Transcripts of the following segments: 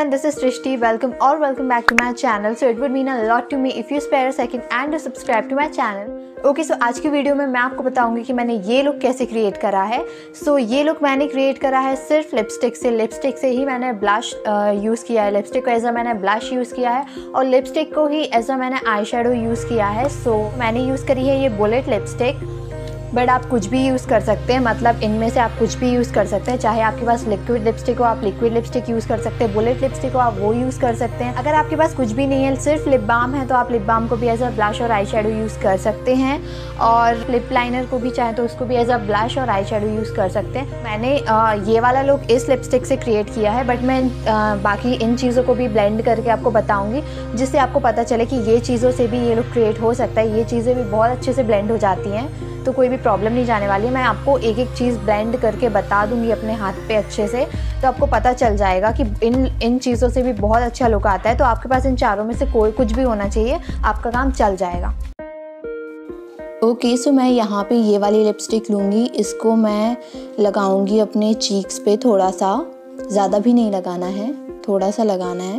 everyone, this is Trishti. Welcome back to my channel. So it would mean a lot to me if you spare a second and to subscribe to my channel. Okay so आज की video में मैं आपको बताऊंगी कि मैंने ये look कैसे क्रिएट करा है। सो ये लुक मैंने क्रिएट करा है सिर्फ लिपस्टिक से ही मैंने ब्लश यूज़ किया है। लिपस्टिक को एज अ मैंने ब्लश यूज़ किया है और लिपस्टिक को ही एज अ मैंने आई शेडो यूज़ किया है। सो मैंने यूज़ करी है ये बुलेट लिपस्टिक, बट आप कुछ भी यूज़ कर सकते हैं, मतलब इनमें से आप कुछ भी यूज़ कर सकते हैं। चाहे आपके पास लिक्विड लिपस्टिक हो आप लिक्विड लिपस्टिक यूज़ कर सकते हैं, बुलेट लिपस्टिक हो आप वो यूज़ कर सकते हैं। अगर आपके पास कुछ भी नहीं है, सिर्फ लिप बाम है, तो आप लिप बाम को भी एज अ ब्लश और आई शेडो यूज़ कर सकते हैं। और लिप लाइनर को भी चाहे तो उसको भी एज अ ब्लश और आई शेडो यूज़ कर सकते हैं। मैंने ये वाला लुक इस लिपस्टिक से क्रिएट किया है, बट मैं बाकी इन चीज़ों को भी ब्लेंड करके आपको बताऊँगी, जिससे आपको पता चले कि ये चीज़ों से भी ये लुक क्रिएट हो सकता है। ये चीज़ें भी बहुत अच्छे से ब्लेंड हो जाती हैं, तो कोई भी प्रॉब्लम नहीं जाने वाली है। मैं आपको एक एक चीज़ ब्लेंड करके बता दूंगी अपने हाथ पे अच्छे से, तो आपको पता चल जाएगा कि इन चीज़ों से भी बहुत अच्छा लुक आता है। तो आपके पास इन चारों में से कोई कुछ भी होना चाहिए, आपका काम चल जाएगा। ओके सो मैं यहाँ पे ये वाली लिपस्टिक लूँगी, इसको मैं लगाऊँगी अपने चीक्स पे थोड़ा सा, ज़्यादा भी नहीं लगाना है, थोड़ा सा लगाना है।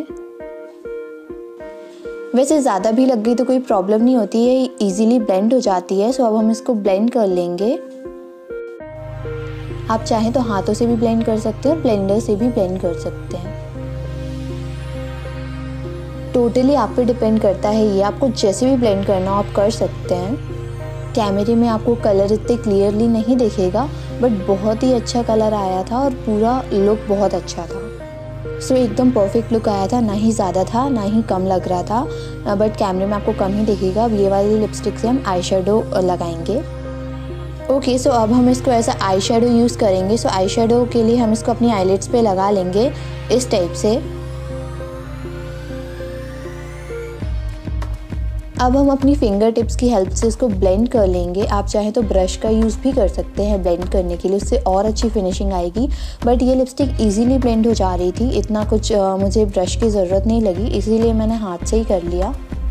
वैसे ज़्यादा भी लग गई तो कोई प्रॉब्लम नहीं होती है, इजीली ब्लेंड हो जाती है। सो अब हम इसको ब्लेंड कर लेंगे। आप चाहें तो हाथों से भी ब्लेंड कर सकते हैं और ब्लेंडर से भी ब्लेंड कर सकते हैं। टोटली आप पे डिपेंड करता है, ये आपको जैसे भी ब्लेंड करना हो आप कर सकते हैं। कैमरे में आपको कलर इतने क्लियरली नहीं दिखेगा, बट बहुत ही अच्छा कलर आया था और पूरा लुक बहुत अच्छा था। सो एकदम परफेक्ट लुक आया था, ना ही ज़्यादा था ना ही कम लग रहा था, बट कैमरे में आपको कम ही दिखेगा। अब ये वाली लिपस्टिक से हम आई शेडो लगाएंगे। ओके सो अब हम इसको ऐसा आई शेडो यूज़ करेंगे। सो आई शेडो के लिए हम इसको अपनी आईलिड्स पे लगा लेंगे इस टाइप से। अब हम अपनी फिंगर टिप्स की हेल्प से इसको ब्लेंड कर लेंगे। आप चाहें तो ब्रश का यूज़ भी कर सकते हैं ब्लेंड करने के लिए, उससे और अच्छी फिनिशिंग आएगी। बट ये लिपस्टिक इजीली ब्लेंड हो जा रही थी, इतना कुछ मुझे ब्रश की ज़रूरत नहीं लगी, इसीलिए मैंने हाथ से ही कर लिया।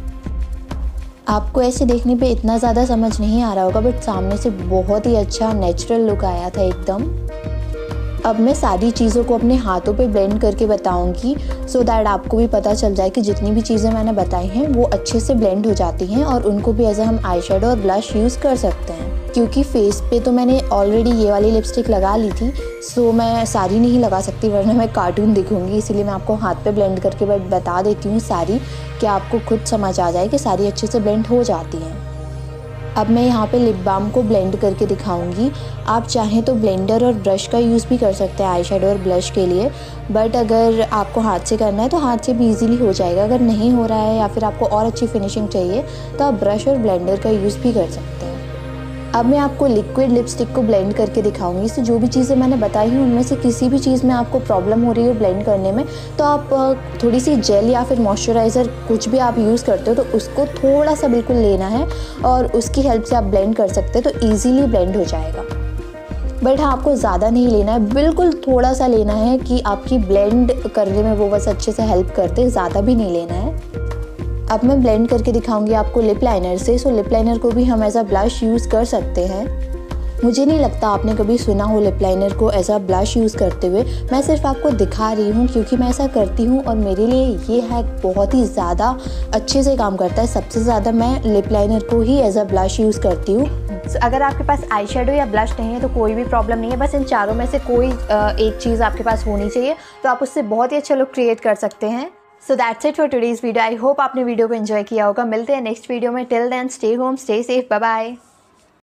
आपको ऐसे देखने पे इतना ज़्यादा समझ नहीं आ रहा होगा, बट सामने से बहुत ही अच्छा नेचुरल लुक आया था एकदम। अब मैं सारी चीज़ों को अपने हाथों पे ब्लेंड करके बताऊंगी, सो दैट आपको भी पता चल जाए कि जितनी भी चीज़ें मैंने बताई हैं वो अच्छे से ब्लेंड हो जाती हैं और उनको भी एज हम आई शेडो और ब्लश यूज़ कर सकते हैं। क्योंकि फेस पे तो मैंने ऑलरेडी ये वाली लिपस्टिक लगा ली थी, सो मैं सारी नहीं लगा सकती वरना मैं कार्टून दिखूंगी, इसीलिए मैं आपको हाथ पे ब्लेंड करके बता देती हूँ सारी, कि आपको खुद समझ आ जाए कि सारी अच्छे से ब्लेंड हो जाती हैं। अब मैं यहाँ पे लिप बाम को ब्लेंड करके दिखाऊंगी। आप चाहें तो ब्लेंडर और ब्रश का यूज़ भी कर सकते हैं आई शेडो और ब्लश के लिए, बट अगर आपको हाथ से करना है तो हाथ से भी इजीली हो जाएगा। अगर नहीं हो रहा है या फिर आपको और अच्छी फिनिशिंग चाहिए तो आप ब्रश और ब्लेंडर का यूज़ भी कर सकते हैं। अब मैं आपको लिक्विड लिपस्टिक को ब्लेंड करके दिखाऊंगी। इससे जो भी चीज़ें मैंने बताई हैं उनमें से किसी भी चीज़ में आपको प्रॉब्लम हो रही हो ब्लेंड करने में, तो आप थोड़ी सी जेल या फिर मॉइस्चराइज़र कुछ भी आप यूज़ करते हो तो उसको थोड़ा सा बिल्कुल लेना है और उसकी हेल्प से आप ब्लेंड कर सकते हैं, तो ईजीली ब्लेंड हो जाएगा। बट हाँ, आपको ज़्यादा नहीं लेना है, बिल्कुल थोड़ा सा लेना है कि आपकी ब्लेंड करने में वो बस अच्छे से हेल्प करते, ज़्यादा भी नहीं लेना है। अब मैं ब्लेंड करके दिखाऊंगी आपको लिप लाइनर से। सो लिप लाइनर को भी हम एज अ ब्लश यूज़ कर सकते हैं। मुझे नहीं लगता आपने कभी सुना हो लिप लाइनर को एज अ ब्लश यूज़ करते हुए, मैं सिर्फ आपको दिखा रही हूँ क्योंकि मैं ऐसा करती हूँ और मेरे लिए ये हैक बहुत ही ज़्यादा अच्छे से काम करता है। सबसे ज़्यादा मैं लिप लाइनर को ही एज अ ब्लश यूज़ करती हूँ। अगर आपके पास आई शेडो या ब्लश नहीं है तो कोई भी प्रॉब्लम नहीं है, बस इन चारों में से कोई एक चीज़ आपके पास होनी चाहिए, तो आप उससे बहुत ही अच्छा लुक क्रिएट कर सकते हैं। So that's it for today's video. I hope आपने वीडियो को एंजॉय किया होगा। मिलते हैं नेक्स्ट वीडियो में। Till then stay home, stay safe, bye bye.